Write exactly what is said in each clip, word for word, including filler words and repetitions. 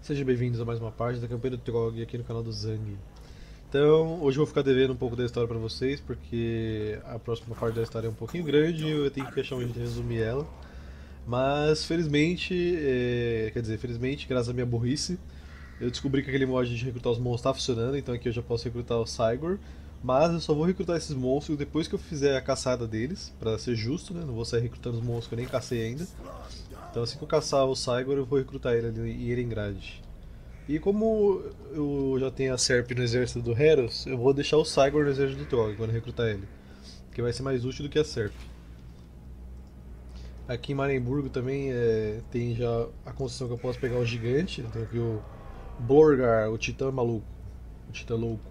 Sejam bem-vindos a mais uma parte da campanha do Trog aqui no canal do Zang. Então, hoje eu vou ficar devendo um pouco da história pra vocês, porque a próxima parte da história é um pouquinho grande e eu tenho que achar um jeito de resumir ela. Mas, felizmente, é, quer dizer, felizmente, graças à minha burrice, eu descobri que aquele mod de recrutar os monstros tá funcionando, então aqui eu já posso recrutar o Cygor. Mas eu só vou recrutar esses monstros depois que eu fizer a caçada deles, pra ser justo, né? Não vou sair recrutando os monstros que eu nem cacei ainda. Então assim que eu caçar o Cygor, eu vou recrutar ele ali em Erengrad. E como eu já tenho a Serp no exército do Heros, eu vou deixar o Cygor no exército do Trog quando recrutar ele. Que vai ser mais útil do que a Serp. Aqui em Marienburgo também é, tem já a construção que eu posso pegar o gigante. Tem aqui o Borgar, o titã maluco. O titã louco.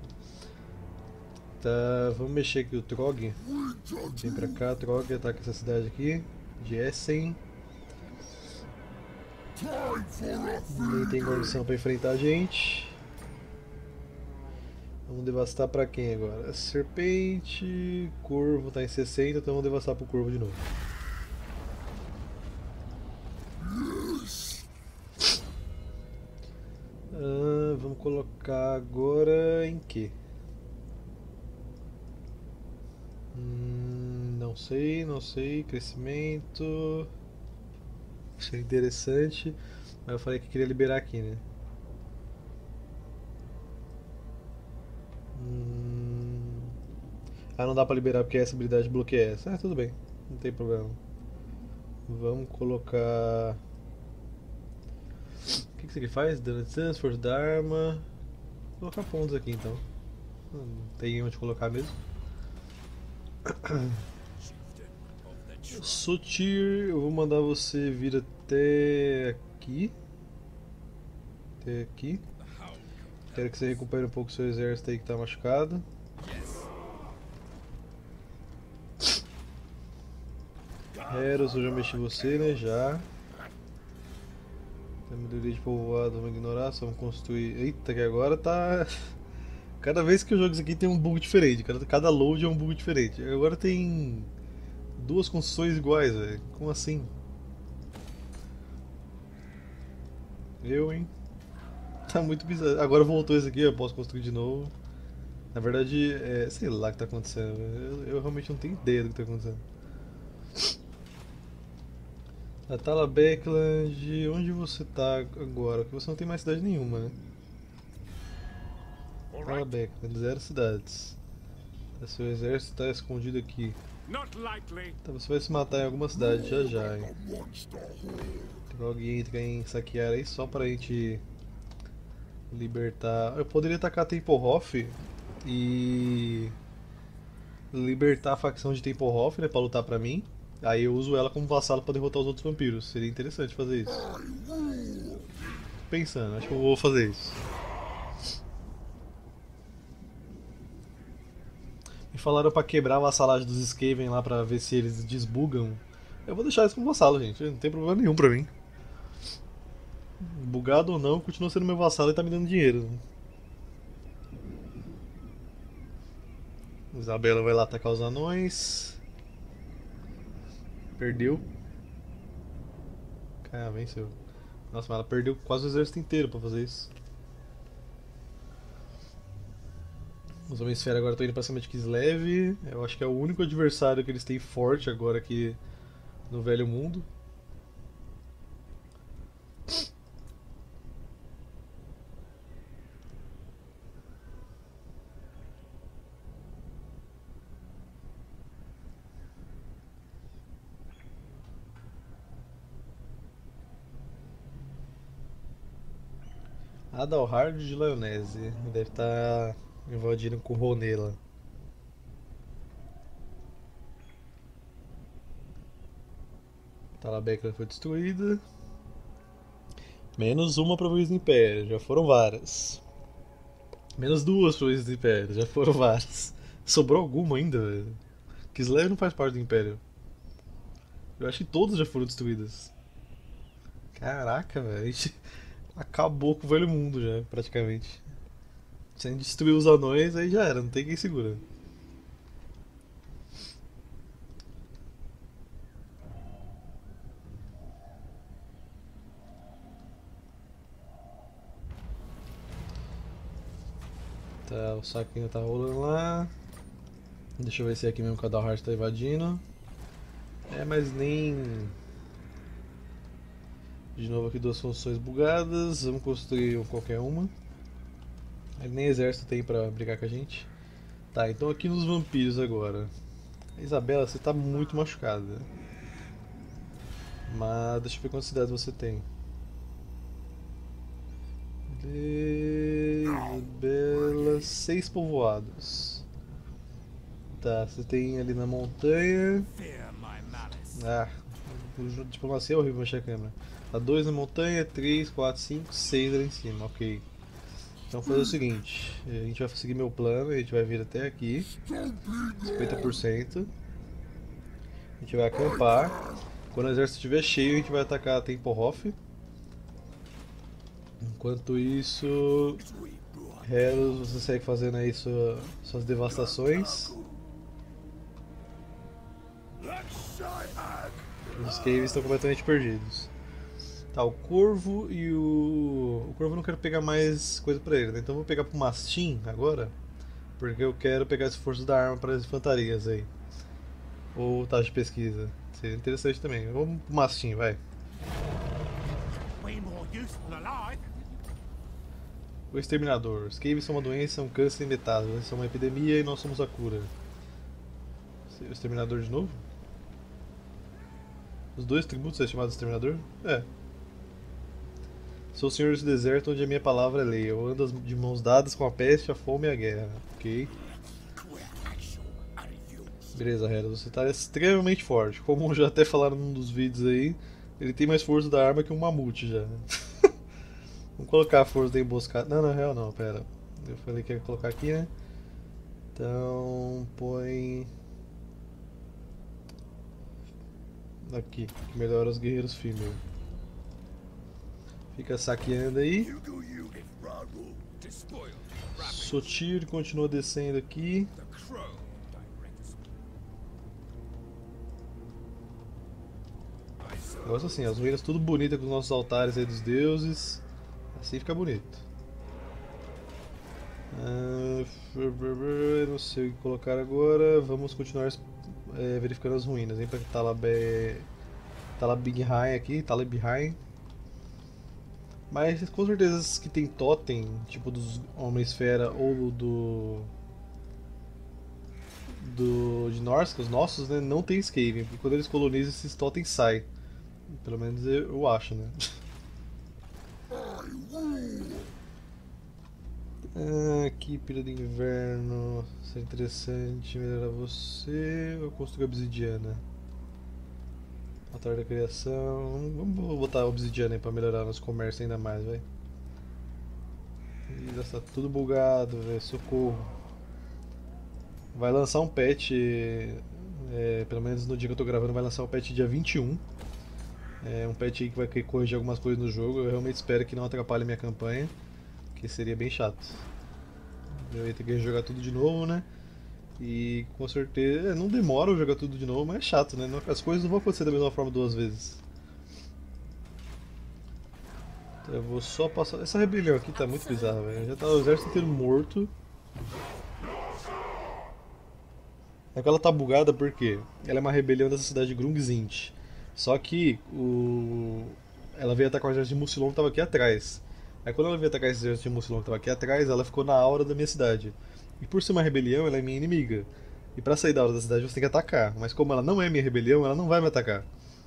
Tá, vamos mexer aqui o Trog. Vem pra cá, Trog, ataca essa cidade aqui. De Essen. Nem tem guarnição pra enfrentar a gente. Vamos devastar pra quem agora? Serpente, Corvo tá em sessenta, então vamos devastar pro Corvo de novo. Ah, vamos colocar agora em que? Hum, não sei, não sei. Crescimento. Seria interessante. Mas eu falei que queria liberar aqui, né? Hum... Ah, não dá pra liberar porque essa habilidade bloqueia essa. Ah, tudo bem. Não tem problema. Vamos colocar. O que, que isso aqui faz? Dano de distância, força da arma. Vou colocar pontos aqui então. Não tem onde colocar mesmo. Sotir, eu vou mandar você vir até aqui. Até aqui. Quero que você recupere um pouco seu exército aí que tá machucado. Eros, eu já mexi você, né? Já. Tem melhoria de povoado, vamos ignorar, só vamos construir. Eita, que agora tá. Cada vez que eu jogo isso aqui tem um bug diferente. Cada, cada load é um bug diferente. Agora tem duas construções iguais, velho. Como assim? Eu, hein? Tá muito bizarro. Agora voltou esse aqui, eu posso construir de novo. Na verdade, é, sei lá o que tá acontecendo. Eu, eu realmente não tenho ideia do que tá acontecendo. Atala Backland, onde você tá agora? Porque você não tem mais cidade nenhuma, né? Atala Backland, zero cidades. Tá, seu exército tá escondido aqui. Tá, você vai se matar em alguma cidade já já, hein? Tem alguém entra em saquear aí só pra gente libertar. Eu poderia atacar Tempelhof e libertar a facção de Tempelhof, né, pra lutar pra mim. Aí eu uso ela como vassalo pra derrotar os outros vampiros. Seria interessante fazer isso. Tô pensando, acho que eu vou fazer isso. Me falaram pra quebrar a vassalagem dos Skaven lá pra ver se eles desbugam. Eu vou deixar isso como vassalo, gente. Não tem problema nenhum pra mim. Bugado ou não, continua sendo meu vassalo e tá me dando dinheiro. Isabela vai lá atacar os anões. Perdeu. Cara, venceu. Nossa, mas ela perdeu quase o exército inteiro pra fazer isso. Os Homens Esfera agora estão indo pra cima de Kislev. Eu acho que é o único adversário que eles têm forte agora aqui no Velho Mundo. Adalhard de Lyonese. Deve estar invadindo com Ronela. Talabecla foi destruída. Menos uma província do Império, já foram várias. Menos duas províncias do Império, já foram várias. Sobrou alguma ainda, velho? Kislev não faz parte do Império. Eu acho que todas já foram destruídas. Caraca, velho. A gente acabou com o velho mundo já, praticamente. Se a gente destruir os anões, aí já era, não tem quem segura. Tá, o saco ainda tá rolando lá. Deixa eu ver se é aqui mesmo que a Dalhart tá invadindo. É, mas nem... De novo aqui duas funções bugadas. Vamos construir um, qualquer uma. Ele nem exército tem pra brigar com a gente. Tá, então aqui nos vampiros agora. A Isabela, você tá muito machucada. Mas deixa eu ver quantas cidades você tem. Isabela, seis povoados. Tá, você tem ali na montanha. Ah, diplomacia é horrível mexer a câmera. Tá dois na montanha, três, quatro, cinco, seis ali em cima, ok. Então vamos fazer o seguinte, a gente vai seguir meu plano, a gente vai vir até aqui, cinquenta por cento. A gente vai acampar. Quando o exército estiver cheio, a gente vai atacar a Tempelhof. Enquanto isso, Heros, você segue fazendo aí sua, suas devastações. Os Caves estão completamente perdidos. Tá, o Corvo e o... O Corvo eu não quero pegar mais coisa pra ele, né? Então eu vou pegar pro Mastim agora. Porque eu quero pegar esse esforço da arma para as infantarias aí. Ou taxa de pesquisa. Seria interessante também. Vamos pro Mastim, vai. O Exterminador. Os Caves são uma doença, um câncer imetável. Eles são uma epidemia e nós somos a cura. O Exterminador de novo? Os dois tributos é chamado Exterminador? É. Sou o senhor desse deserto onde a minha palavra é lei. Eu ando de mãos dadas com a peste, a fome e a guerra. Ok. Beleza, Hera, você está extremamente forte. Como já até falaram num dos vídeos aí, ele tem mais força da arma que um mamute já. Vamos colocar a força da emboscada. Não, na real não, pera. Eu falei que ia colocar aqui, né? Então, põe... Aqui, que melhora os guerreiros female. Fica saqueando aí. Sotir continua descendo aqui. Gosto assim, as ruínas tudo bonitas com os nossos altares aí dos deuses. Assim fica bonito. Ah, não sei o que colocar agora. Vamos continuar é, verificando as ruínas. Vem pra Talabé. Talabigheim aqui, Talabigheim. Mas com certeza as que tem totem, tipo dos Homem-Esfera ou do. do de Norsca, os nossos, né, não tem Skaven, porque quando eles colonizam esses totens saem. Pelo menos eu, eu acho, né? Ah, aqui, pilha de inverno. Isso é interessante. Melhorar você. Eu construir obsidiana. Altar da criação. Vamos botar obsidiana aí pra melhorar nosso comércio ainda mais, vai. Ih, já está tudo bugado, velho. Socorro. Vai lançar um patch. É, pelo menos no dia que eu tô gravando, vai lançar o patch dia vinte e um. É um patch aí que vai corrigir algumas coisas no jogo. Eu realmente espero que não atrapalhe a minha campanha, que seria bem chato. Eu ia ter que jogar tudo de novo, né? E com certeza, é, não demora eu jogar tudo de novo, mas é chato, né? As coisas não vão acontecer da mesma forma duas vezes. Então eu vou só passar. Essa rebelião aqui tá muito bizarra, velho. Já tá o exército inteiro morto. É que ela tá bugada porque ela é uma rebelião dessa cidade de Grungzint. Só que o... ela veio atacar o exército de Mucilon que tava aqui atrás. Aí quando ela veio atacar esse exército de Mucilon que tava aqui atrás, ela ficou na aura da minha cidade. E por ser uma rebelião, ela é minha inimiga. E pra sair da aura da cidade você tem que atacar. Mas como ela não é minha rebelião, ela não vai me atacar.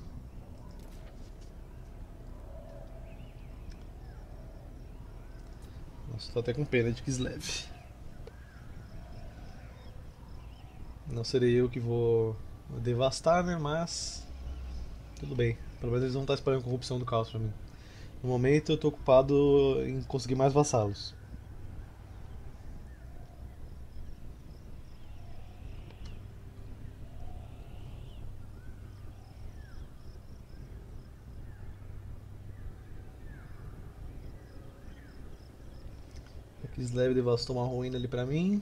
Nossa, tô até com pena de Kislev. Não serei eu que vou devastar, né? Mas tudo bem. Pelo menos eles não estão espalhando corrupção do caos pra mim. No momento eu tô ocupado em conseguir mais vassalos. Kislev devastou uma ruína ali pra mim.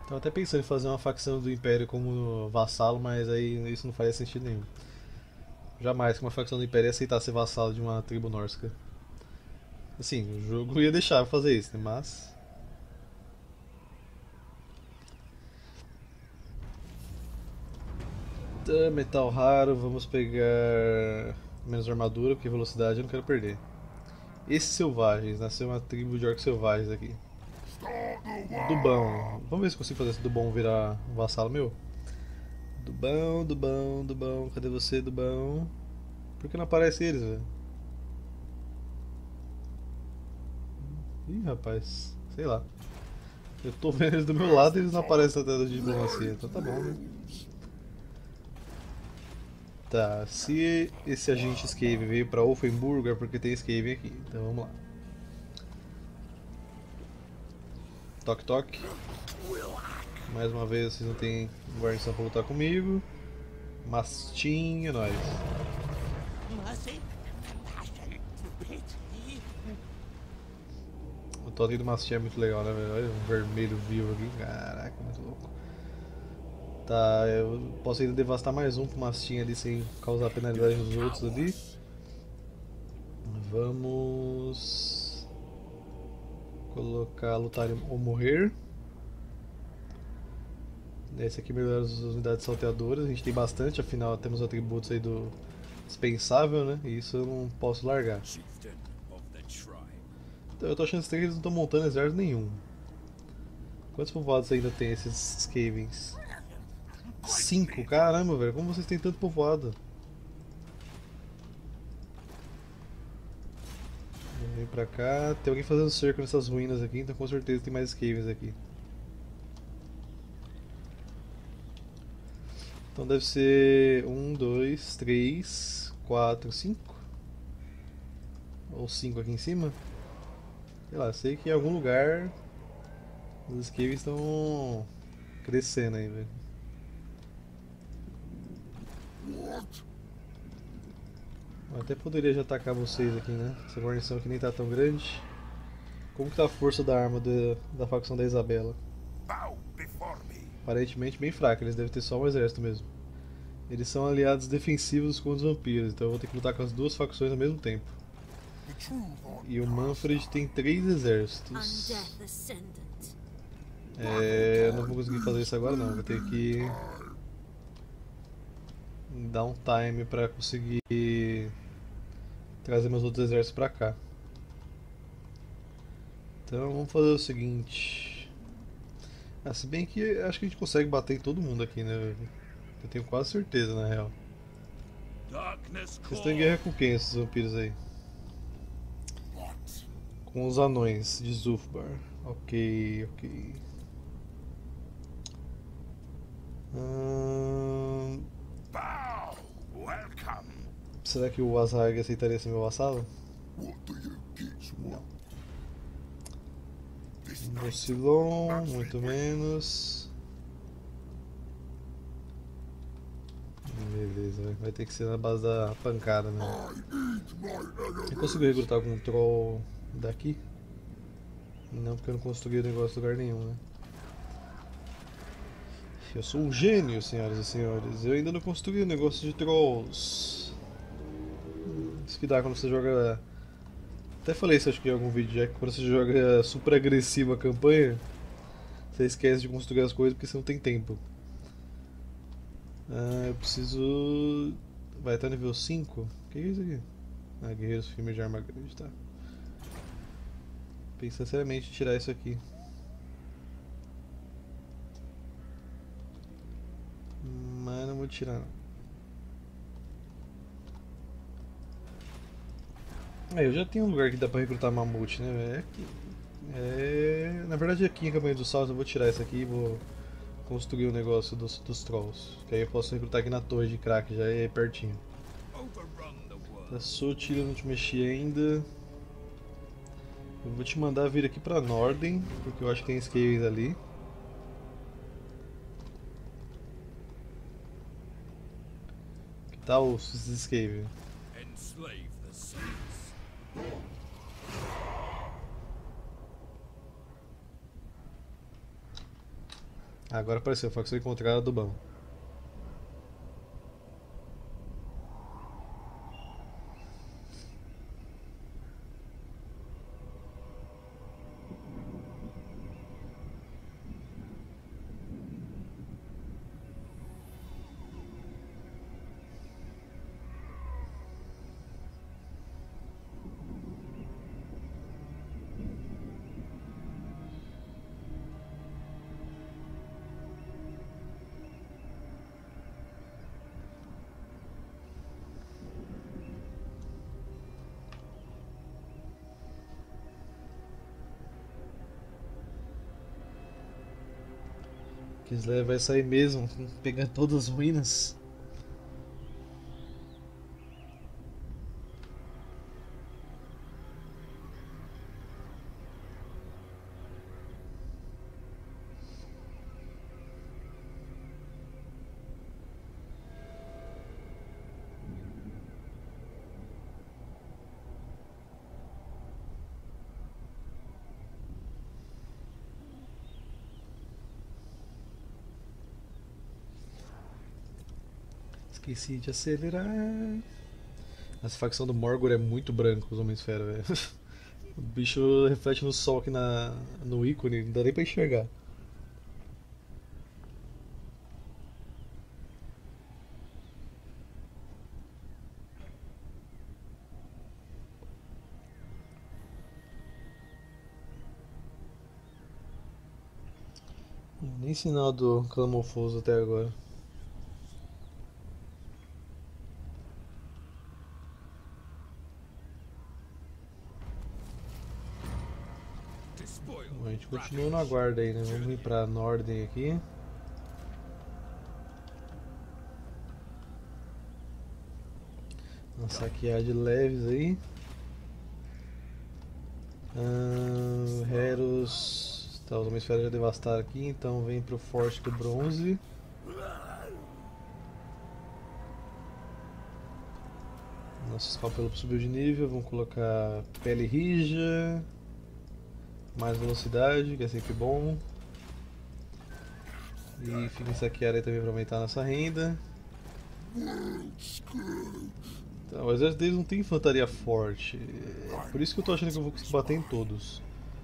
Tava até pensando em fazer uma facção do Império como vassalo, mas aí isso não faria sentido nenhum. Jamais que uma facção do Império ia aceitar ser vassalo de uma tribo nórdica. Assim, o jogo ia deixar eu fazer isso, né? Mas. Tá, metal raro, vamos pegar menos armadura, porque velocidade eu não quero perder. Esses selvagens, nasceu uma tribo de orcs selvagens aqui. Dubão, vamos ver se consigo fazer esse Dubão virar um vassalo meu. Dubão, Dubão, Dubão, cadê você, Dubão? Por que não aparece eles, velho? Ih, rapaz, sei lá. Eu tô vendo eles do meu lado e eles não aparecem na tela de diplomacia, então tá bom, né? Tá, se esse agente Skaven veio pra Offenburg é porque tem Skaven aqui, então vamos lá. Toque, toque. Mais uma vez vocês não tem guarnição pra lutar comigo. Mastim, é nóis. O totem do Mastim é muito legal, né, velho? Olha um vermelho vivo aqui, caraca, muito louco. Tá, eu posso ainda devastar mais um com o Mastim ali sem causar penalidade nos outros ali. Vamos colocar lutar ou morrer. Esse aqui melhora as unidades salteadoras, a gente tem bastante, afinal temos atributos aí do dispensável, né? E isso eu não posso largar. Então, eu tô achando estranho que eles não estão montando exército nenhum. Quantos povoados ainda tem esses Skavens? Cinco? Caramba, velho, como vocês têm tanto povoado? Vem pra cá, tem alguém fazendo cerco nessas ruínas aqui, então com certeza tem mais Skavens aqui. Então deve ser um, dois, três, quatro, cinco? Ou cinco aqui em cima? Sei lá, sei que em algum lugar os Skavens estão crescendo aí, velho. Eu até poderia já atacar vocês aqui, né? Essa guarnição aqui nem tá tão grande. Como que tá a força da arma da, da facção da Isabela? Aparentemente bem fraca, eles devem ter só um exército mesmo. Eles são aliados defensivos com os vampiros, então eu vou ter que lutar com as duas facções ao mesmo tempo. E o Manfred tem três exércitos. É, eu não vou conseguir fazer isso agora não, vou ter que dar um time pra conseguir trazer meus outros exércitos pra cá. Então vamos fazer o seguinte. Ah, se bem que acho que a gente consegue bater em todo mundo aqui, né? Eu tenho quase certeza, na real. Vocês estão em guerra com quem, esses vampiros aí? Com os anões de Zulfbar. Ok, ok. Hum... Será que o Azarg aceitaria ser meu vassalo? Não. Mocilon, muito menos. Beleza, vai ter que ser na base da pancada, né? Eu consigo recrutar algum troll daqui? Não, porque eu não construí o negócio em lugar nenhum, né? Eu sou um gênio, senhoras e senhores. Eu ainda não construí o negócio de trolls. Isso que dá quando você joga... Até falei isso acho que em algum vídeo já, que quando você joga super agressivo a campanha, você esquece de construir as coisas porque você não tem tempo. Ah, eu preciso... Vai até nível cinco? O que é isso aqui? Ah, guerreiros firmes de arma grande, tá. Pensei seriamente em tirar isso aqui. Mas não vou tirar não. É, eu já tenho um lugar que dá pra recrutar mamute, né? É aqui. É... Na verdade aqui em Campanha dos Saltos eu vou tirar isso aqui e vou construir o um negócio dos, dos trolls. Que aí eu posso recrutar aqui na torre de crack, já é pertinho. Tá sutil, eu não te mexi ainda. Eu vou te mandar vir aqui pra Norden, porque eu acho que tem Skavens ali. Que tal os Skaven? Agora apareceu, facção encontrada do bom. Kislev vai sair mesmo, pegando todas as ruínas. Esqueci de acelerar. Essa facção do Morgor é muito branco, os Homem-Esfera, velho. O bicho reflete no sol aqui na, no ícone, não dá nem pra enxergar. Nem sinal do Clamorfoso até agora. Bom, a gente continua no aguardo aí, né? Vamos ir pra Norden aqui. Uma saqueada de leves aí. Ah, Heros. Tá, os Homem-Esfera já devastaram aqui, então vem pro Forte do Bronze. Nosso escalpelo subiu de nível, vamos colocar pele rija. Mais velocidade, que é sempre bom. E fica em saquear aí também para aumentar a nossa renda. Então, o exército deles não tem infantaria forte. É por isso que eu tô achando que eu vou conseguir bater em todos.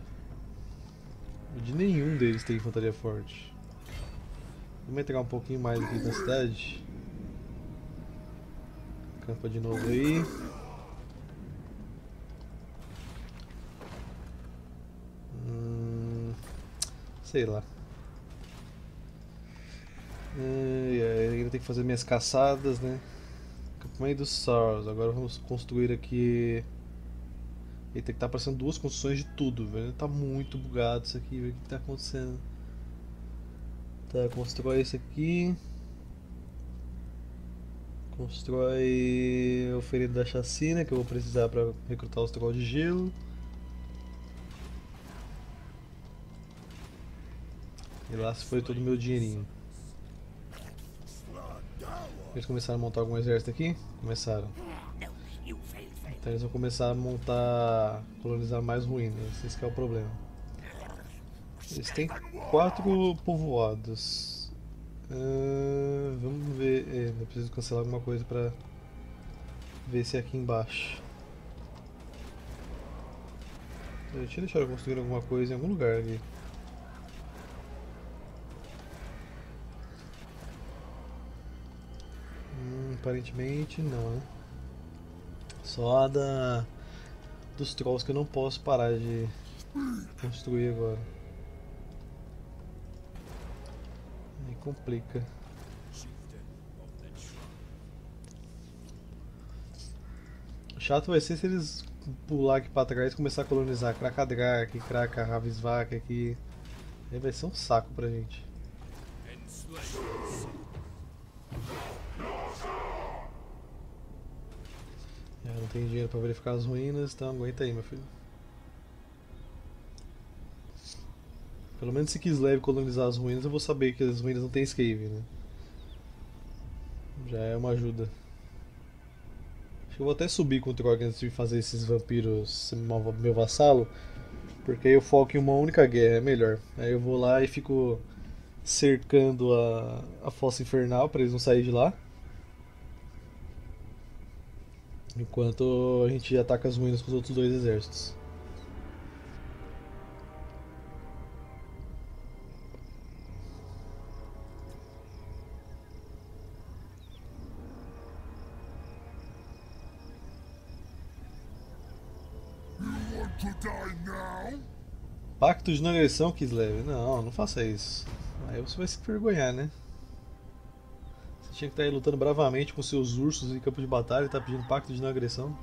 De nenhum deles tem infantaria forte. Vamos entrar um pouquinho mais aqui na cidade. Campa de novo aí. Hum, sei lá. É, ainda tem que fazer minhas caçadas, né? Campamento dos Sauros. Agora vamos construir aqui. Eita, que tá aparecendo duas construções de tudo, velho. Tá muito bugado isso aqui, velho. O que tá acontecendo? Tá, constrói esse aqui. Constrói o ferido da chacina, que eu vou precisar para recrutar os trolls de gelo. E lá se foi todo o meu dinheirinho. Eles começaram a montar algum exército aqui? Começaram. Então eles vão começar a montar, colonizar mais ruínas, esse que é o problema. Eles têm quatro povoados. Uh, vamos ver, é, eu preciso cancelar alguma coisa pra ver se é aqui embaixo. Eu tinha deixado eu construir alguma coisa em algum lugar ali. Hum, aparentemente não, né? Só a da dos trolls que eu não posso parar de construir agora. Aí complica. O chato vai ser se eles pular aqui pra trás e começar a colonizar Krakadrak, Kraka, Ravisvak aqui. Aí vai ser um saco pra gente. Já não tem dinheiro pra verificar as ruínas, então aguenta aí, meu filho. Pelo menos se Kislev colonizar as ruínas, eu vou saber que as ruínas não tem escape, né? Já é uma ajuda. Acho que eu vou até subir com o Trog antes de fazer esses vampiros meu vassalo, porque aí eu foco em uma única guerra, é melhor. Aí eu vou lá e fico cercando a, a fossa infernal para eles não saírem de lá. Enquanto a gente ataca as ruínas com os outros dois exércitos. Pacto de não agressão, Kislev. Não, não faça isso. Aí você vai se envergonhar, né? Você tinha que estar aí lutando bravamente com seus ursos em campo de batalha e tá pedindo pacto de não agressão.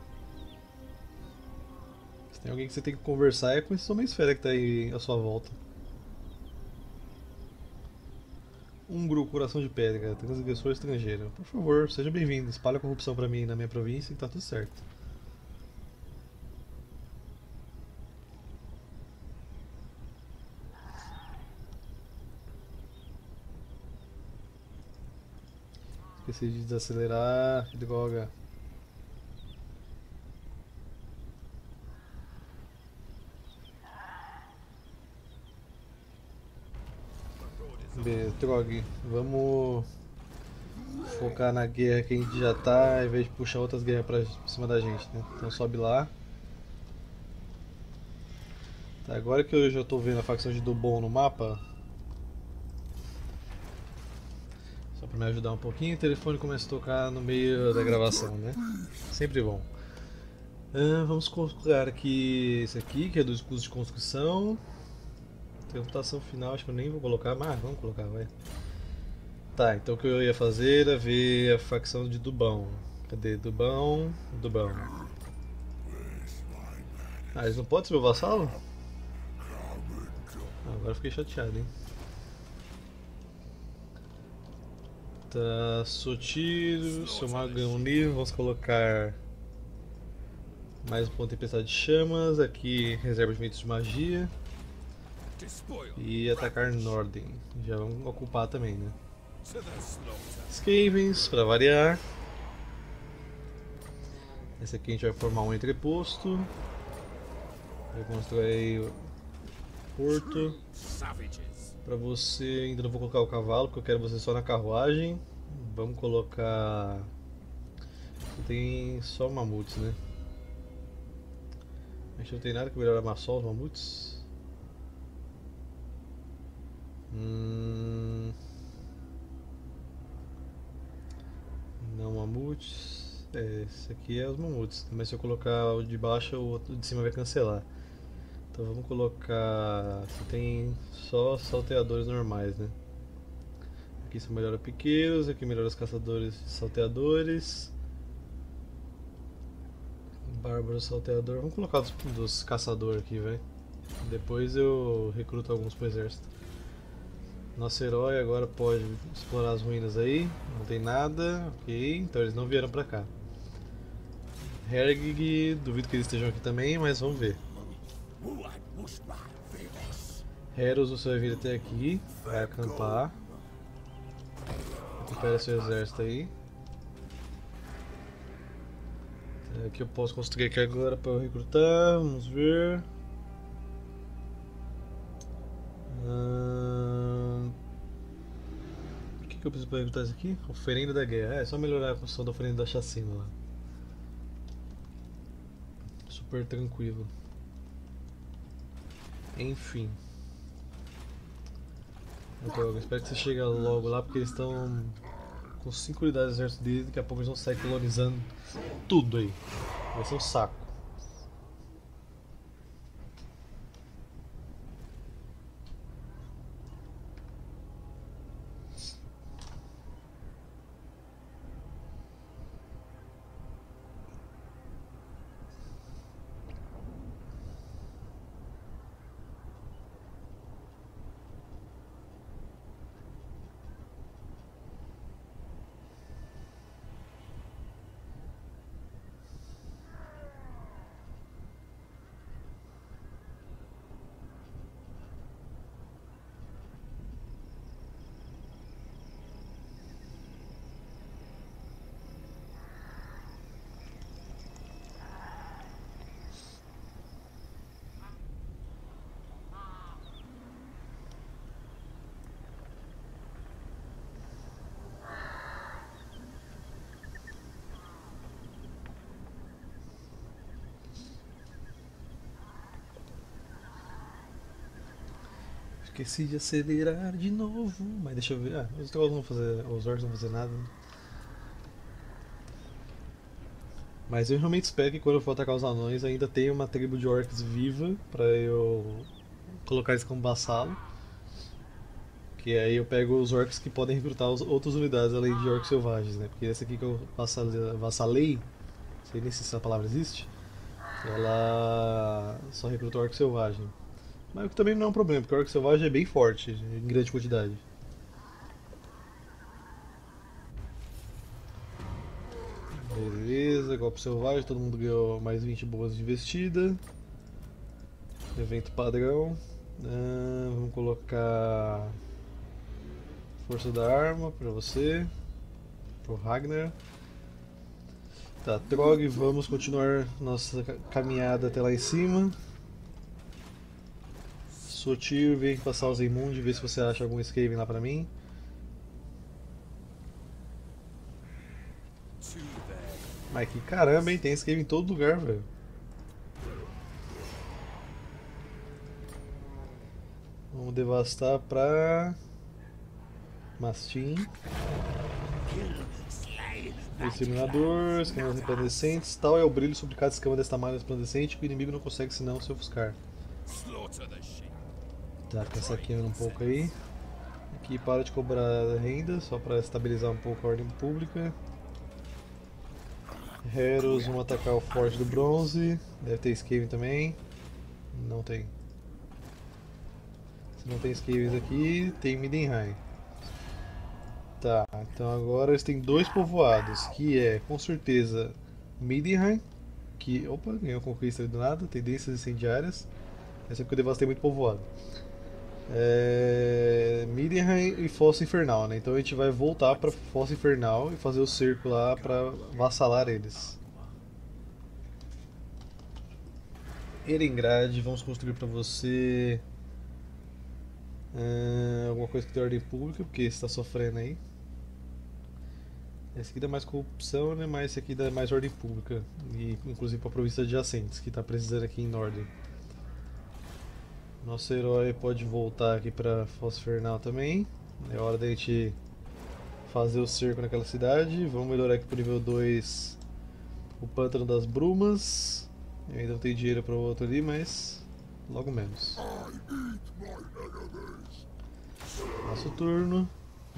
Se tem alguém que você tem que conversar é com esse homem esfera que tá aí à sua volta. Ungro, coração de pedra, transgressor estrangeiro. Por favor, seja bem-vindo. Espalhe a corrupção pra mim na minha província e tá tudo certo. Esqueci de desacelerar. Droga. Beleza, Trog. Vamos focar na guerra que a gente já tá, ao invés de puxar outras guerras pra cima da gente, né? Então sobe lá. Tá, agora que eu já tô vendo a facção de Dubon no mapa, só pra me ajudar um pouquinho, o telefone começa a tocar no meio da gravação, né? Sempre bom. Ah, vamos colocar aqui esse aqui, que é dos custos de construção. Reputação final, acho que eu nem vou colocar, mas vamos colocar, vai. Tá, então o que eu ia fazer era ver a facção de Dubão. Cadê? Dubão, Dubão. Ah, eles não podem ser meu vassalo? Ah, agora eu fiquei chateado, hein. Tá, Sotiro, seu magão livre, vamos colocar mais um ponto de tempestade de chamas, aqui reserva de ventos de magia. E atacar Norden, já vamos ocupar também, né. Skavens, pra variar. Esse aqui a gente vai formar um entreposto. Vai construir o porto. Pra você, ainda não vou colocar o cavalo, porque eu quero você só na carruagem. Vamos colocar... Tem só mamutes, né? A gente não tem nada que melhore só os mamutes. Hum... Não mamutes. É, esse aqui é os mamutes. Mas se eu colocar o de baixo, o outro de cima vai cancelar. Então vamos colocar... Você tem só salteadores normais, né? Aqui são melhora piqueiros, aqui melhora os caçadores e salteadores. Bárbaro salteador. Vamos colocar dos, dos caçadores aqui, velho. Depois eu recruto alguns pro exército. Nosso herói agora pode explorar as ruínas aí. Não tem nada, ok. Então eles não vieram pra cá. Hergig, duvido que eles estejam aqui também, mas vamos ver. Heros, você vai vir até aqui, vai acampar. Recupera seu exército aí. Aqui eu posso construir aqui agora para eu recrutar, vamos ver. Hum... O que, que eu preciso para recrutar isso aqui? Oferenda da guerra. É, é só melhorar a construção da oferenda da chacina lá. Super tranquilo. Enfim. Então, espero que você chegue logo lá, porque eles estão com cinco unidades do exército deles, daqui a pouco eles vão sair colonizando tudo aí. Vai ser um saco. Esqueci de acelerar de novo. Mas deixa eu ver. Ah, os trolls não vão fazer. Os orcs não vão fazer nada. Mas eu realmente espero que quando eu for atacar os anões ainda tenha uma tribo de orcs viva pra eu colocar eles como vassalo. Que aí eu pego os orcs que podem recrutar os, outras unidades além de orcs selvagens, né? Porque essa aqui que eu vassalei, vassalei, não sei nem se essa palavra existe, ela só recruta orc selvagem. Mas o que também não é um problema, porque o orc selvagem é bem forte, em grande quantidade. Beleza, golpe selvagem, todo mundo ganhou mais vinte boas de investida. Evento padrão. Ah, vamos colocar força da arma pra você, pro Ragnar. Tá, Trog, vamos continuar nossa caminhada até lá em cima. Sotir, vem passar os Imundi, ver se você acha algum Skaven lá pra mim. Mas que caramba, hein? Tem Skaven em todo lugar, velho. Vamos devastar pra Mastim. Exterminador, escamas resplandecentes. Tal é o brilho sobre cada escama desta malha resplandecente que o inimigo não consegue senão se ofuscar. Tá, tá saqueando um pouco aí. Aqui para de cobrar renda, só para estabilizar um pouco a ordem pública. Heros, vamos atacar o forte do bronze. Deve ter Skaven também. Não tem. Se não tem Skavens aqui, tem Midenheim. Tá, então agora eles têm dois povoados, que é com certeza Midenheim, que, opa, ganhou conquista do nada, tendências incendiárias. Essa é porque eu devastei muito povoado. É, Midenheim e Fossa Infernal, né? Então a gente vai voltar pra Fossa Infernal e fazer o cerco lá pra vassalar eles. Erengrad, vamos construir pra você uh, alguma coisa que tem ordem pública, porque você está sofrendo aí. Esse aqui dá mais corrupção, né? Mas esse aqui dá mais ordem pública, e inclusive para a província adjacentes, que está precisando aqui em ordem. Nosso herói pode voltar aqui para Fossa Infernal também. É hora da gente fazer o cerco naquela cidade. Vamos melhorar aqui para o nível dois o Pântano das Brumas. Eu ainda não tenho dinheiro para o outro ali, mas logo menos. Nosso turno.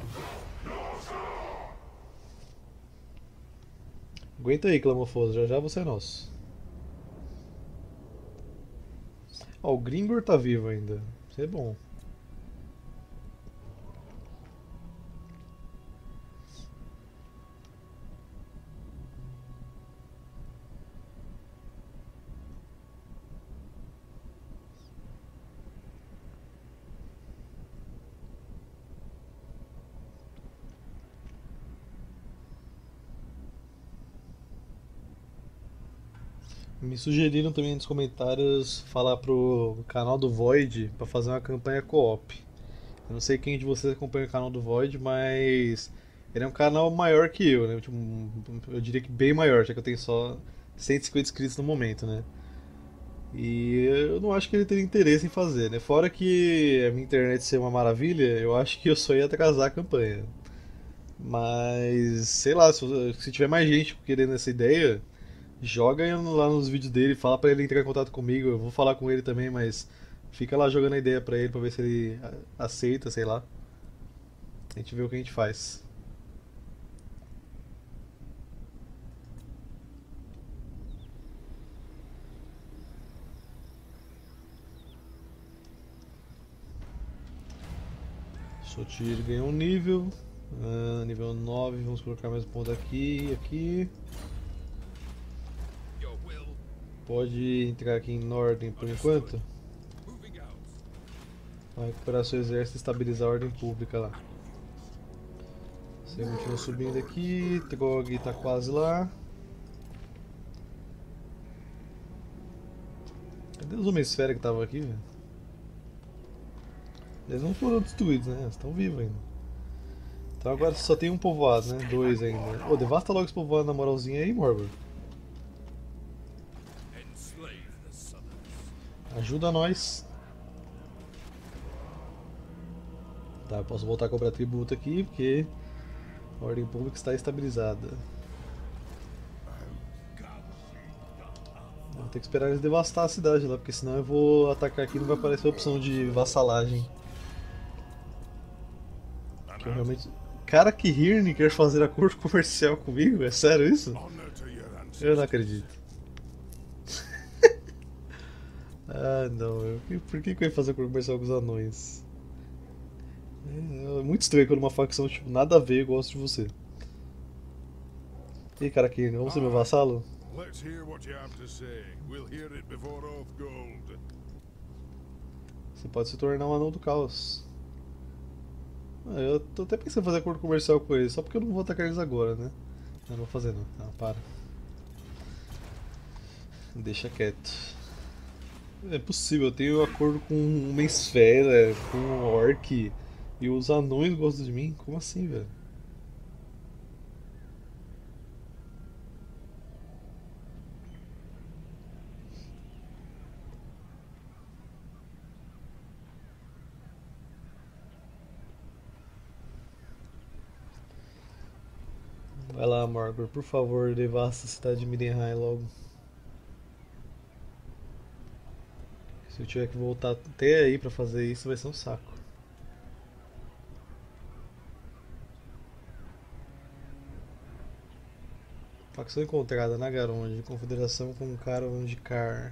Aguenta aí, Clamofoso, já já você é nosso. Ó, o Gringor tá vivo ainda. Isso é bom. Me sugeriram também nos comentários falar pro canal do Void para fazer uma campanha co-op. Eu não sei quem de vocês acompanha o canal do Void, mas ele é um canal maior que eu, né? Tipo, eu diria que bem maior, já que eu tenho só cento e cinquenta inscritos no momento, né? E eu não acho que ele teria interesse em fazer, né? Fora que a minha internet ser uma maravilha, eu acho que eu só ia atrasar a campanha. Mas, sei lá, se, se tiver mais gente querendo essa ideia, joga lá nos vídeos dele, fala pra ele entrar em contato comigo, eu vou falar com ele também, mas fica lá jogando a ideia pra ele pra ver se ele a- aceita, sei lá. A gente vê o que a gente faz. Sotir ganhou um nível. Ah, nível nove, vamos colocar mais um ponto aqui e aqui. Pode entrar aqui em Norden por enquanto. Vai recuperar seu exército e estabilizar a ordem pública lá. Você continua subindo aqui, Trog tá quase lá. Cadê os Homem-Esfera que estavam aqui, velho? Eles não foram destruídos, né? Eles estão vivos ainda. Então agora só tem um povoado, né? Dois ainda. Ô, devasta logo esse povoado na moralzinha aí, Morbor. Ajuda nós. Tá, eu posso voltar a cobrar tributo aqui, porque a ordem pública está estabilizada. Vou ter que esperar eles devastar a cidade lá, porque senão eu vou atacar aqui e não vai aparecer a opção de vassalagem. Que eu realmente... Cara, que Hirn quer fazer acordo comercial comigo? É sério isso? Eu não acredito. Ah, não. Eu... Por que que eu ia fazer acordo comercial com os anões? É, é muito estranho quando uma facção, tipo, nada a ver, eu gosto de você. E aí, cara, que vamos ser meu vassalo? Let's hear what you have to say. We'll hear it before Oathgold. Você pode se tornar um anão do caos. Ah, eu tô até pensando em fazer acordo comercial com eles, só porque eu não vou atacar eles agora, né? Eu não vou fazer não. Não, para. Deixa quieto. É possível, eu tenho acordo com uma esfera, com um orc, e os anões gostam de mim? Como assim, velho? Vai lá, Morgor, por favor, devasta a cidade de Midenheim logo. Se eu tiver que voltar até aí pra fazer isso, vai ser um saco. Facção encontrada na Garonde, confederação com Caravan de Car.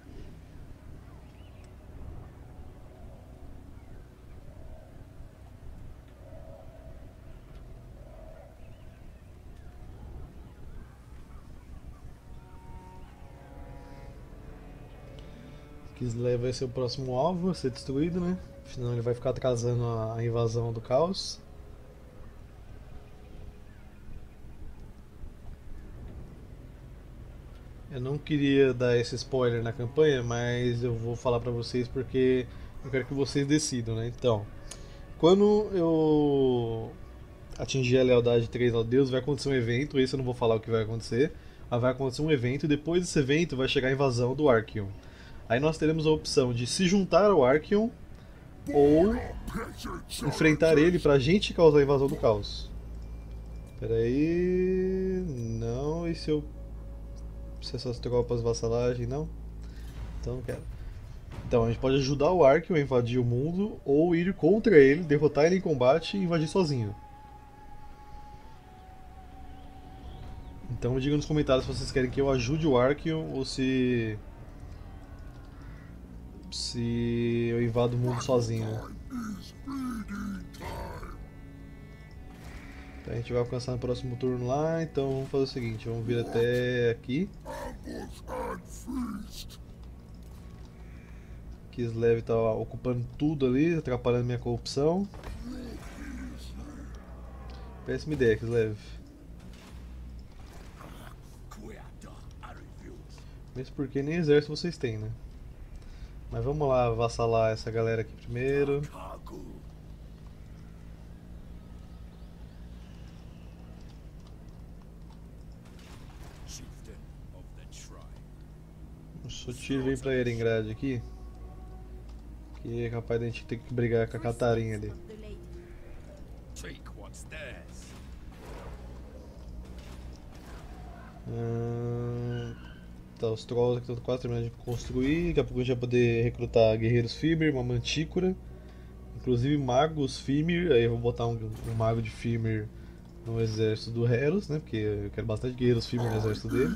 Kislev vai ser o próximo alvo a ser destruído, né? Senão ele vai ficar atrasando a invasão do caos. Eu não queria dar esse spoiler na campanha, mas eu vou falar pra vocês porque eu quero que vocês decidam, né? Então, quando eu atingir a lealdade três ao Deus, vai acontecer um evento, esse eu não vou falar o que vai acontecer, mas vai acontecer um evento e depois desse evento vai chegar a invasão do Archeon. Aí nós teremos a opção de se juntar ao Archeon ou enfrentar ele pra gente causar a invasão do caos. Pera aí... Não, e se eu... Se essas tropas vassalagem, não? Então não quero. Então, a gente pode ajudar o Archeon a invadir o mundo ou ir contra ele, derrotar ele em combate e invadir sozinho. Então me diga nos comentários se vocês querem que eu ajude o Archeon ou se... Se eu invado o mundo sozinho. Então, a gente vai alcançar no próximo turno lá, então vamos fazer o seguinte, vamos vir até aqui. Kislev tá ocupando tudo ali, atrapalhando minha corrupção. Péssima ideia, Kislev. Mesmo porque nem exército vocês têm, né? Mas vamos lá avassalar essa galera aqui primeiro. O Sotir vem pra Erengrad aqui. Que é capaz da gente ter que brigar com a Catarina ali. Hum, tá, os trolls aqui estão quase terminando de construir. Daqui a pouco a gente vai poder recrutar guerreiros Fimir, uma mantícora. Inclusive magos Fimir. Aí eu vou botar um, um mago de Fimir no exército do Heros, né? Porque eu quero bastante guerreiros Fimir no exército dele.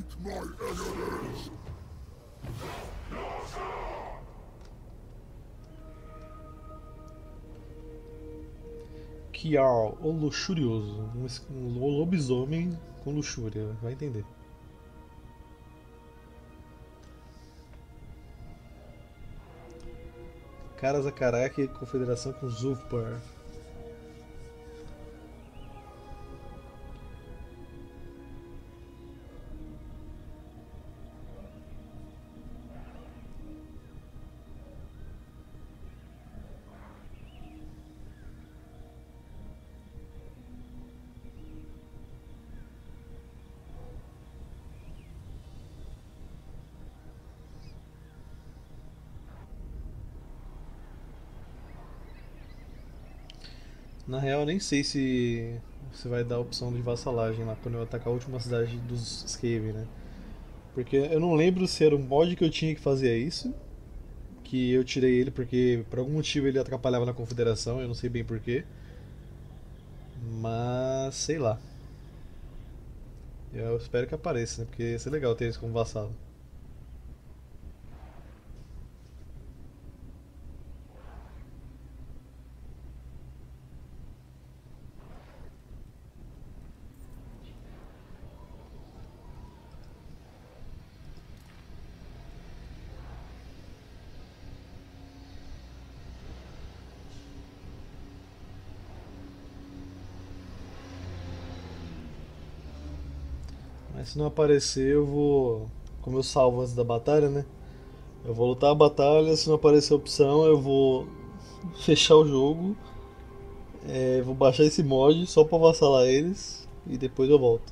Kial, o luxurioso. Um, um lobisomem com luxúria. Vai entender. Karazakarak, confederação com Zulfbar. Na real, eu nem sei se você vai dar a opção de vassalagem lá quando eu atacar a última cidade dos Skaven, né? Porque eu não lembro se era um mod que eu tinha que fazer isso, que eu tirei ele porque por algum motivo ele atrapalhava na confederação, eu não sei bem porquê. Mas sei lá. Eu espero que apareça, né? Porque ia ser legal ter eles como vassalo. Mas se não aparecer, eu vou. Como eu salvo antes da batalha, né? Eu vou lutar a batalha, se não aparecer opção, eu vou fechar o jogo, é, vou baixar esse mod só pra avassalar eles e depois eu volto.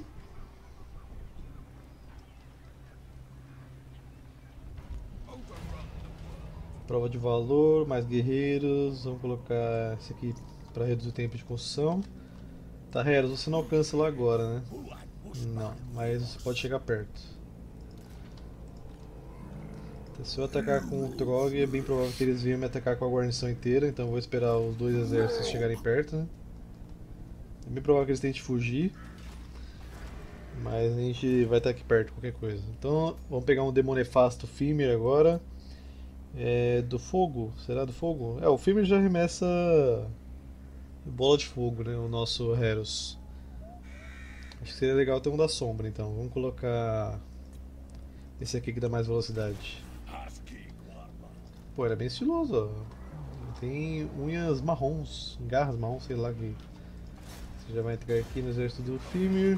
Prova de valor, mais guerreiros, vamos colocar esse aqui pra reduzir o tempo de construção. Tá, Heros, você não alcança lá agora, né? Não, mas você pode chegar perto. Então, se eu atacar com o Trog, é bem provável que eles venham me atacar com a guarnição inteira, então eu vou esperar os dois exércitos chegarem perto, né? É bem provável que eles tentem fugir, mas a gente vai estar aqui perto, qualquer coisa. Então, vamos pegar um Demonefasto Fimir agora. É, do fogo? Será do fogo? É, o Fimir já arremessa bola de fogo, né? O nosso Heros. Acho que seria legal ter um da sombra, então. Vamos colocar esse aqui que dá mais velocidade. Pô, era bem estiloso, ó. Tem unhas marrons, garras marrons, sei lá que. Você já vai entrar aqui no exército do Fimir.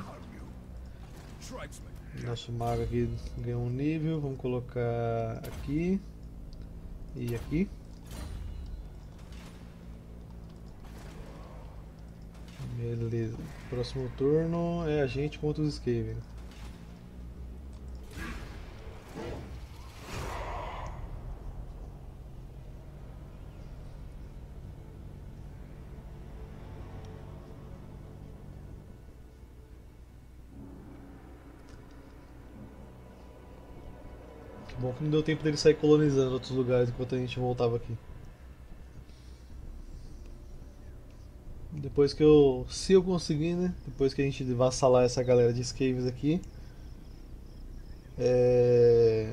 Nosso mago aqui ganhou um nível. Vamos colocar aqui e aqui. Beleza. Próximo turno é a gente contra os Skaven. Que bom que não deu tempo dele sair colonizando outros lugares enquanto a gente voltava aqui. Depois que eu. Se eu conseguir, né? Depois que a gente vassalar essa galera de Skavens aqui. É...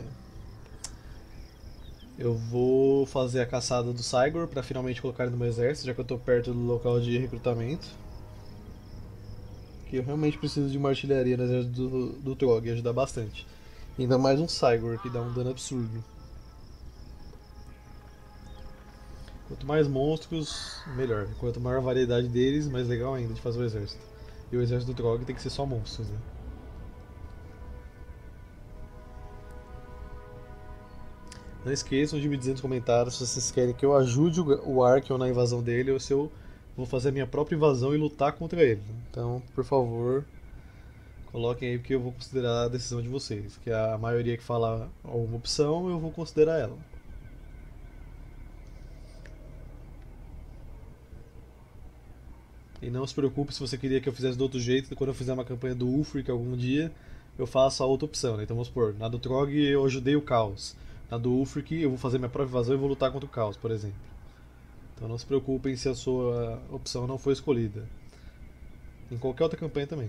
Eu vou fazer a caçada do Cygor pra finalmente colocar ele no meu exército, já que eu tô perto do local de recrutamento. Que eu realmente preciso de uma artilharia no exército do, do Trog, ajuda bastante. E ainda mais um Cygor, que dá um dano absurdo. Quanto mais monstros, melhor. Quanto maior a variedade deles, mais legal ainda de fazer o exército. E o exército do Trog tem que ser só monstros, né? Não esqueçam de me dizer nos comentários se vocês querem que eu ajude o Archeon na invasão dele ou se eu vou fazer a minha própria invasão e lutar contra ele. Então, por favor, coloquem aí porque eu vou considerar a decisão de vocês. Que a maioria que fala alguma opção, eu vou considerar ela. E não se preocupe se você queria que eu fizesse do outro jeito, quando eu fizer uma campanha do Ulfric algum dia, eu faço a outra opção, né? Então vamos supor, na do Trog eu ajudei o Caos. Na do Ulfric eu vou fazer minha própria invasão e vou lutar contra o Caos, por exemplo. Então não se preocupem se a sua opção não foi escolhida. Em qualquer outra campanha também.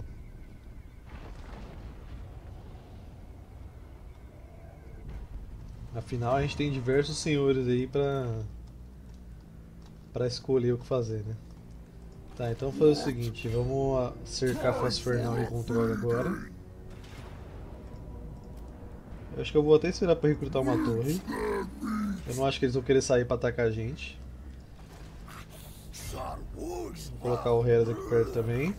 Afinal a gente tem diversos senhores aí pra, pra escolher o que fazer, né? Tá, então vamos fazer o seguinte, vamos cercar Fosfernal e Controle agora. Eu acho que eu vou até esperar pra recrutar uma torre. Eu não acho que eles vão querer sair pra atacar a gente. Vou colocar o Heras aqui perto também.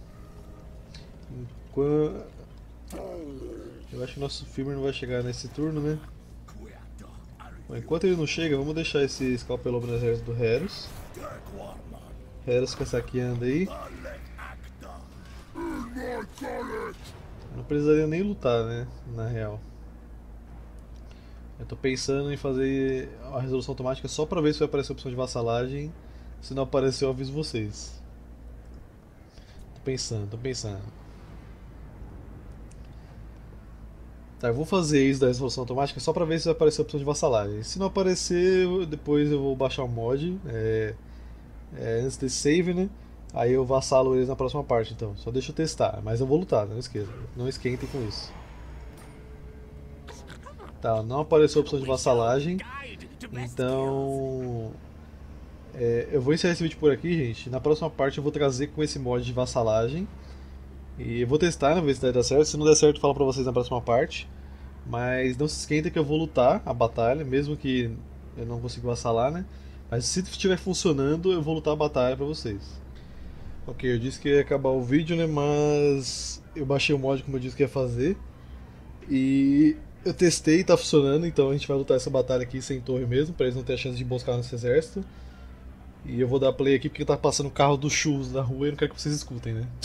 Enquanto... Eu acho que nosso Fimir não vai chegar nesse turno, né? Bom, enquanto ele não chega, vamos deixar esse Scalpelobo no exército do Heros. Heros com essa aqui anda aí. Não precisaria nem lutar, né? Na real. Eu tô pensando em fazer a resolução automática só pra ver se vai aparecer a opção de vassalagem. Se não aparecer, eu aviso vocês. Tô pensando, tô pensando. Tá, eu vou fazer isso da resolução automática só pra ver se vai aparecer a opção de vassalagem. Se não aparecer, eu- depois eu vou baixar o mod. É, é, antes desse save, né? Aí eu vassalo eles na próxima parte, então. Só deixa eu testar. Mas eu vou lutar, não esqueça. Não esquentem com isso. Tá, não apareceu a opção de vassalagem. Então. É, eu vou encerrar esse vídeo por aqui, gente. Na próxima parte eu vou trazer com esse mod de vassalagem. E eu vou testar, né, ver se vai dar certo. Se não der certo, eu falo pra vocês na próxima parte. Mas não se esquenta que eu vou lutar a batalha, mesmo que eu não consiga vassalar, né? Mas se estiver funcionando, eu vou lutar a batalha pra vocês. Ok, eu disse que ia acabar o vídeo, né? Mas eu baixei o mod como eu disse que ia fazer. E eu testei e tá funcionando, então a gente vai lutar essa batalha aqui sem torre mesmo, pra eles não terem a chance de emboscar nesse exército. E eu vou dar play aqui porque tá passando o carro do Chus na rua e eu não quero que vocês escutem, né?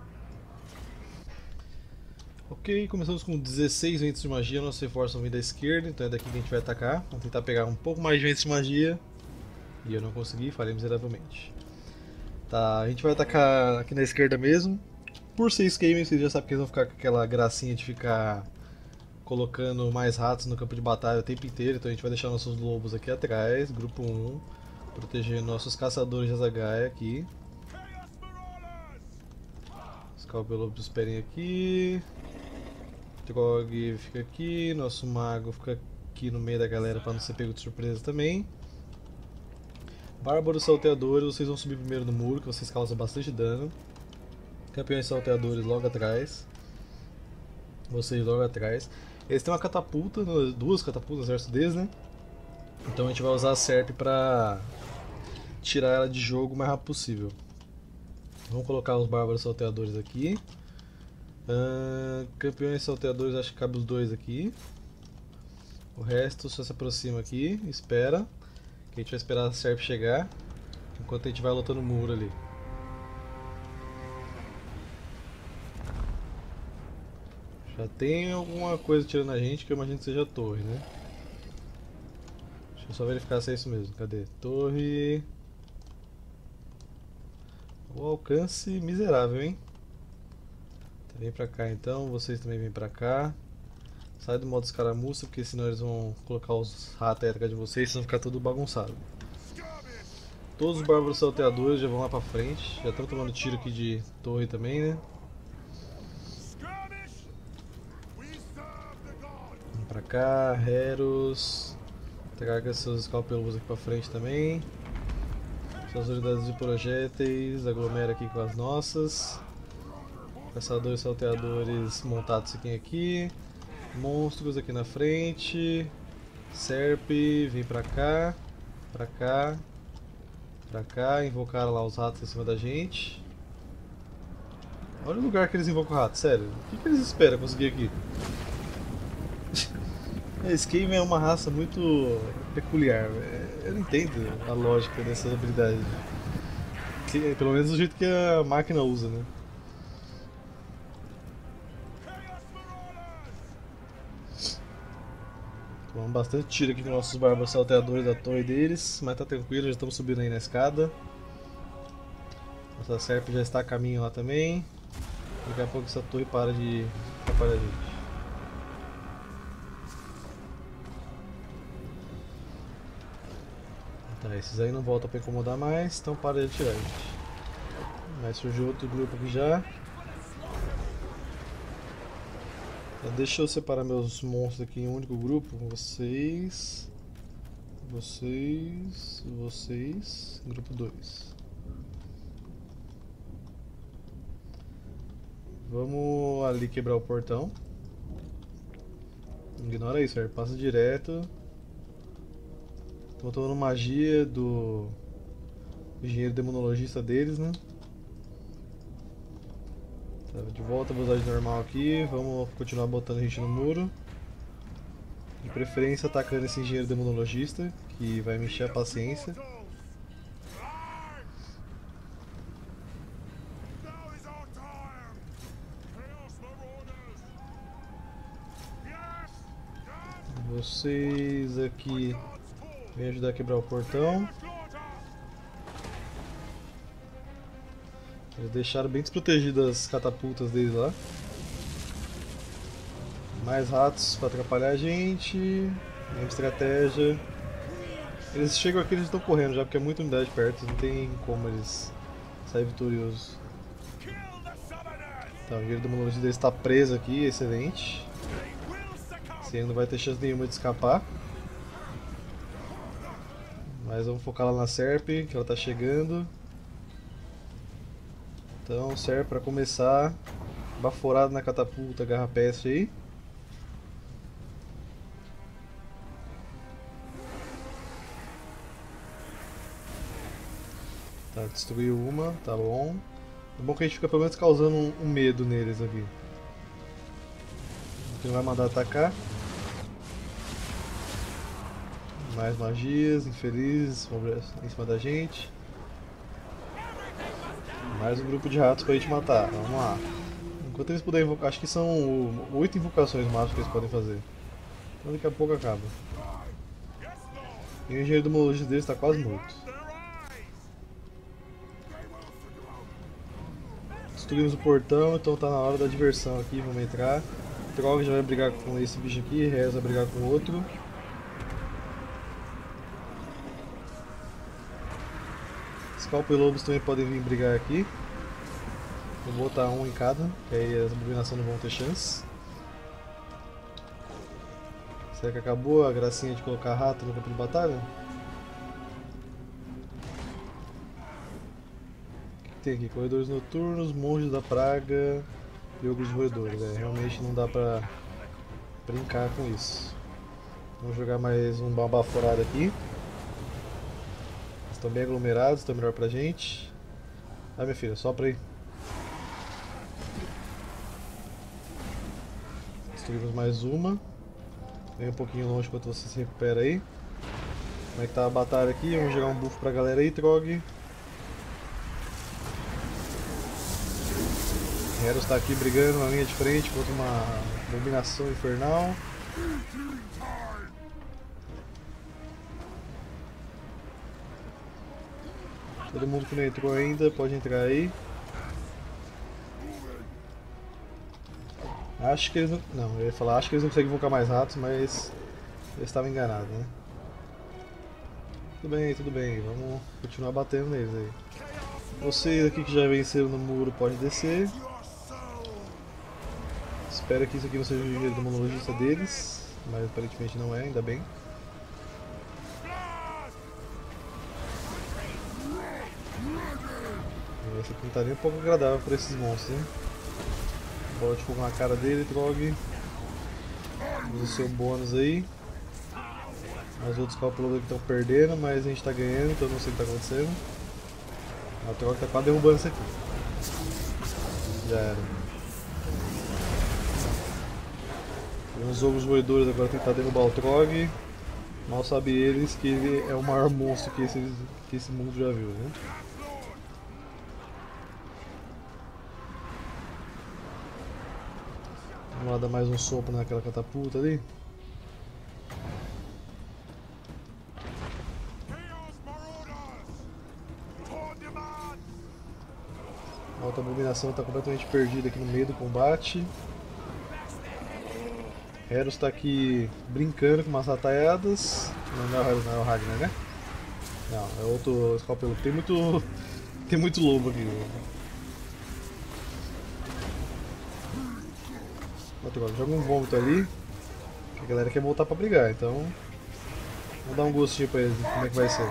Ok, começamos com dezesseis ventos de magia, nossos reforços vão vir da esquerda, então é daqui que a gente vai atacar. Vamos tentar pegar um pouco mais de ventos de magia. E eu não consegui, falhei miseravelmente. Tá, a gente vai atacar aqui na esquerda mesmo. Por ser Skaven, vocês já sabem que eles vão ficar com aquela gracinha de ficar colocando mais ratos no campo de batalha o tempo inteiro, então a gente vai deixar nossos lobos aqui atrás, grupo um, proteger nossos caçadores de Azagaia aqui. Os Calbelobos esperem aqui. Trog fica aqui, nosso mago fica aqui no meio da galera para não ser pego de surpresa também. Bárbaros salteadores, vocês vão subir primeiro no muro, que vocês causam bastante dano. Campeões salteadores logo atrás. Vocês logo atrás. Eles têm uma catapulta, duas catapultas no exército deles, né? Então a gente vai usar a Serp pra tirar ela de jogo o mais rápido possível. Vamos colocar os bárbaros salteadores aqui. Uh, campeões salteadores, acho que cabe os dois aqui. O resto só se aproxima aqui, espera. Que a gente vai esperar a Serp chegar, enquanto a gente vai lutando o muro ali. Já tem alguma coisa tirando a gente, que eu imagino que seja a torre, né? Deixa eu só verificar se é isso mesmo. Cadê? Torre. O alcance miserável, hein? Vem pra cá então, vocês também vêm pra cá. Sai do modo escaramuça, porque senão eles vão colocar os ratos aí atrás de vocês e vão ficar tudo bagunçado. Todos os bárbaros salteadores já vão lá pra frente. Já estão tomando tiro aqui de torre também, né? Vem pra cá, Heros. Traga seus escalpelos aqui pra frente também. Suas unidades de projéteis, aglomera aqui com as nossas. Caçadores salteadores montados aqui aqui. Monstros aqui na frente. Serp, vem pra cá. Pra cá. Pra cá. Invocaram lá os ratos em cima da gente. Olha o lugar que eles invocam ratos, sério. O que, que eles esperam conseguir aqui? Skaven é uma raça muito peculiar. Eu não entendo a lógica dessas habilidades. Que, pelo menos do jeito que a máquina usa, né? Tomamos bastante tiro aqui com nossos bárbaros salteadores da torre deles, mas tá tranquilo, já estamos subindo aí na escada. Nossa Serp já está a caminho lá também. Daqui a pouco essa torre para de atrapalhar a gente. Tá, esses aí não voltam para incomodar mais, então para de atirar, gente. Mas surgiu outro grupo aqui já. Então, deixa eu separar meus monstros aqui em um único grupo. Vocês, vocês, vocês, grupo dois. Vamos ali quebrar o portão. Ignora isso, Serp. Passa direto. Estão tomando magia do engenheiro demonologista deles, né? Tá, de volta, vou usar de normal aqui. Vamos continuar botando a gente no muro. De preferência atacando esse engenheiro demonologista, que vai me encher a paciência. Vocês aqui vêm ajudar a quebrar o portão. Eles deixaram bem desprotegidas as catapultas deles lá. Mais ratos pra atrapalhar a gente. Mesma estratégia. Eles chegam aqui e eles estão correndo já, porque é muita unidade perto, não tem como eles saírem vitoriosos. Tá, o guerreiro do Monolith deles está preso aqui, excelente. Esse aí não vai ter chance nenhuma de escapar. Mas vamos focar lá na Serp, que ela está chegando. Então, Serp para começar, baforado na catapulta, garra peste aí. Tá, destruiu uma, tá bom. É bom que a gente fica pelo menos causando um, um medo neles aqui. A gente não vai mandar atacar. Mais magias, infelizes, em cima da gente. Mais um grupo de ratos pra gente matar, vamos lá. Enquanto eles puderem invocar, acho que são oito invocações mágicas que eles podem fazer. Então daqui a pouco acaba. E o engenheiro do Monolith deles está quase morto. Destruímos o portão, então tá na hora da diversão aqui, vamos entrar. Trog já vai brigar com esse bicho aqui, Rez vai brigar com o outro. Scalp e Lobos também podem vir brigar aqui. Vou botar um em cada, que aí as abominações não vão ter chance. Será que acabou a gracinha de colocar rato no campo de batalha? Tem aqui corredores noturnos, monges da praga e ogros roedores. É, realmente não dá pra brincar com isso. Vamos jogar mais um baforado aqui. Estão bem aglomerados, estão melhor pra gente. Ah, minha filha, só pra ir. Destruímos mais uma. Vem um pouquinho longe enquanto você se recupera aí. Como é que tá a batalha aqui? Vamos jogar um buff pra galera aí, Trog. Heros está aqui brigando na linha de frente contra uma abominação infernal. Todo mundo que não entrou ainda pode entrar aí. Acho que eles não. Não, eu ia falar, acho que eles não conseguem invocar mais ratos, mas eu estava enganado, né? Tudo bem, tudo bem, vamos continuar batendo neles aí. Vocês aqui que já venceram no muro podem descer. Espero que isso aqui não seja o engenheiro do monologista deles, mas aparentemente não é, ainda bem. Essa aqui não tá nem um pouco agradável para esses monstros, hein? Bola de fogo na cara dele, Trog. Usa o seu bônus aí. Os outros calculadores que estão perdendo, mas a gente tá ganhando, então eu não sei o que tá acontecendo. O Trog tá quase derrubando isso aqui. Já era. Os ogros roedores agora tentar derrubar o Trog. Mal sabe eles que ele é o maior monstro que esse, que esse mundo já viu, né? Vamos lá dar mais um sopro naquela catapulta ali. A outra abominação está completamente perdida aqui no meio do combate. Heros está aqui brincando com umas rataiadas. Não, não é o Heros, não é o Ragnar, né? Não, é outro escalpelo. Tem muito. Tem muito lobo aqui. Outro, joga um vômito ali. Que a galera quer voltar pra brigar, então. Vamos dar um gostinho pra eles, como é que vai ser.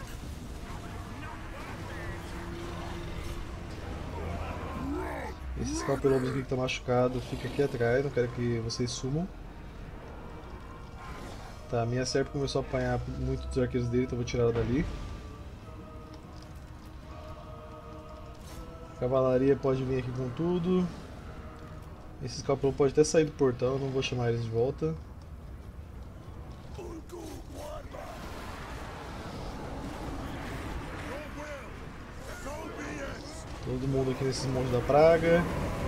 Esse escalpelobos aqui que tá machucado fica aqui atrás, não quero que vocês sumam. Tá, a minha Serp começou a apanhar muito dos arqueiros dele, então eu vou tirar ela dali. A cavalaria pode vir aqui com tudo. Esse escalpelão pode até sair do portão, eu não vou chamar eles de volta. Todo mundo aqui nesses montes da praga.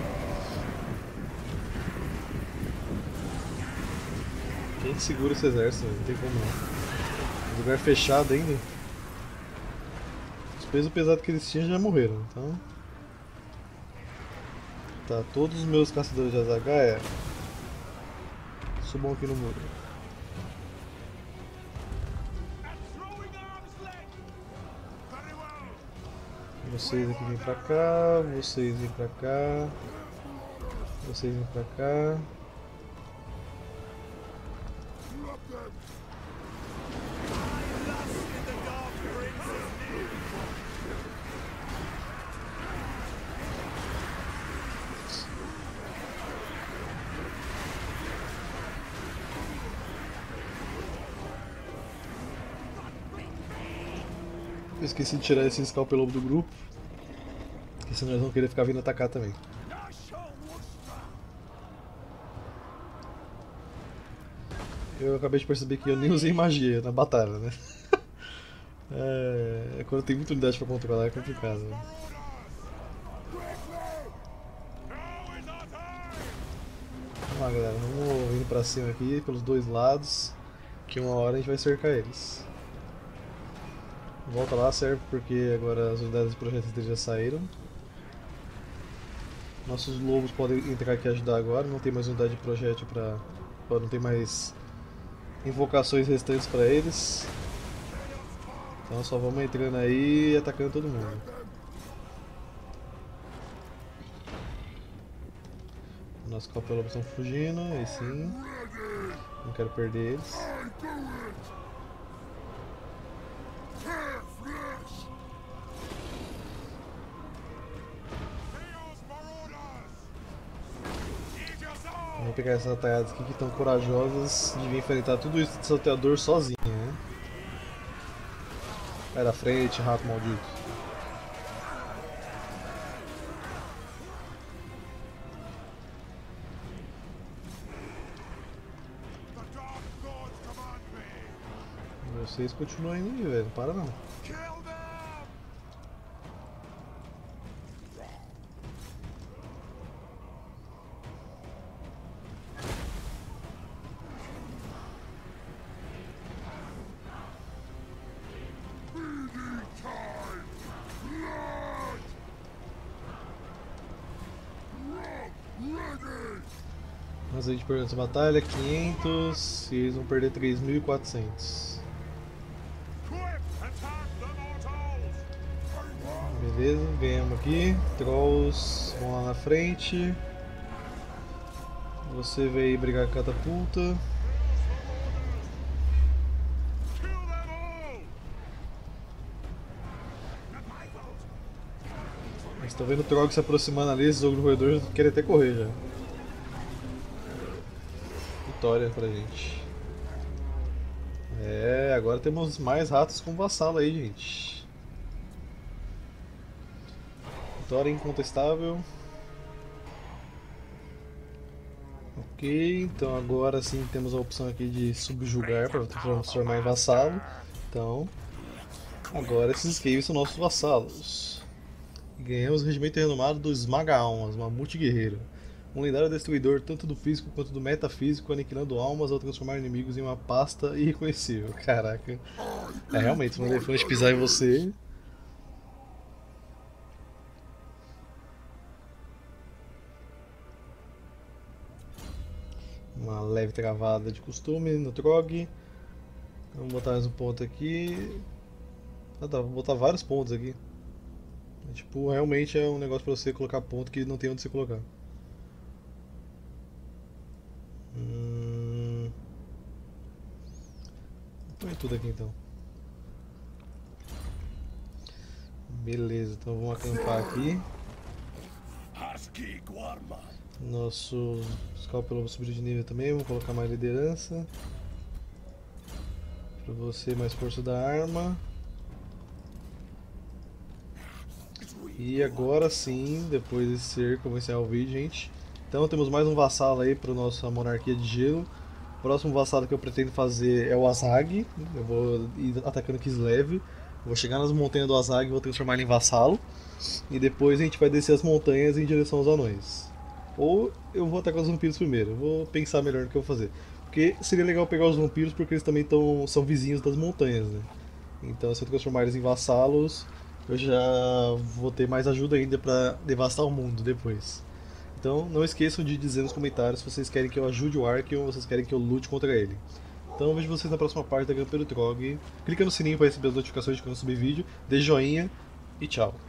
Quem que segura esse exército? Não tem como não. Lugar fechado ainda. Os pesos pesados que eles tinham já morreram, então. Tá, todos os meus caçadores de Azagaia subam aqui no muro. Vocês aqui vêm pra cá, vocês vêm pra cá, vocês vêm pra cá. Eu esqueci de tirar esse Scalpelobo do grupo, porque senão eles vão querer ficar vindo atacar também. Eu acabei de perceber que eu nem usei magia na batalha, né? É, quando tem muita unidade pra controlar é complicado. Né? Vamos lá, galera, vamos indo pra cima aqui pelos dois lados, que uma hora a gente vai cercar eles. Volta lá, serve porque agora as unidades do projeto já saíram. Nossos lobos podem entrar aqui e ajudar agora, não tem mais unidade de projétil pra... não tem mais invocações restantes pra eles. Então só vamos entrando aí e atacando todo mundo. Nossos Scalpelobos estão fugindo, aí sim. Não quero perder eles. Vamos pegar essas atalhadas aqui que estão corajosas de vir enfrentar tudo isso de salteador sozinho, né? Vai da frente, rato maldito. Vocês continuam indo aí, velho, não para não. Mas a gente perdeu essa batalha, quinhentos, e eles vão perder três mil e quatrocentos. Beleza, ganhamos aqui. Trolls vão lá na frente. Você veio brigar com a catapulta. Estou vendo o Trog se aproximando ali, esses ogros roedores querem até correr já. Vitória pra gente. É, agora temos mais ratos com vassalo aí, gente. Vitória incontestável. Ok, então agora sim temos a opção aqui de subjugar para transformar em vassalo. Então, agora esses caves são nossos vassalos. Ganhamos o regimento renomado do Esmaga-Almas, Mamute Guerreiro. Um lendário destruidor tanto do físico quanto do metafísico, aniquilando almas ao transformar inimigos em uma pasta irreconhecível. Caraca. É, realmente, se um elefante pisar em você... Uma leve travada de costume no Trog. Vamos botar mais um ponto aqui. Ah, tá, vou botar vários pontos aqui. Tipo, realmente é um negócio pra você colocar ponto que não tem onde você colocar. Hum... Põe tudo aqui então. Beleza, então vamos acampar aqui. Nosso Scalpelobo subiu de nível também, vamos colocar mais liderança. Pra você mais força da arma. E agora sim, depois desse cerco, eu vou encerrar o vídeo, gente. Então temos mais um vassalo aí para nossa monarquia de gelo. O próximo vassalo que eu pretendo fazer é o Azag. Eu vou ir atacando Kislev. Vou chegar nas montanhas do Azag e vou transformar ele em vassalo. E depois a gente vai descer as montanhas em direção aos anões. Ou eu vou atacar os vampiros primeiro. Eu vou pensar melhor no que eu vou fazer. Porque seria legal pegar os vampiros porque eles também tão, são vizinhos das montanhas, né? Então se eu transformar eles em vassalos, eu já vou ter mais ajuda ainda pra devastar o mundo depois. Então não esqueçam de dizer nos comentários se vocês querem que eu ajude o Ark ou vocês querem que eu lute contra ele. Então eu vejo vocês na próxima parte da Campeiro Trog. Clica no sininho para receber as notificações de quando eu subir vídeo, dê joinha e tchau.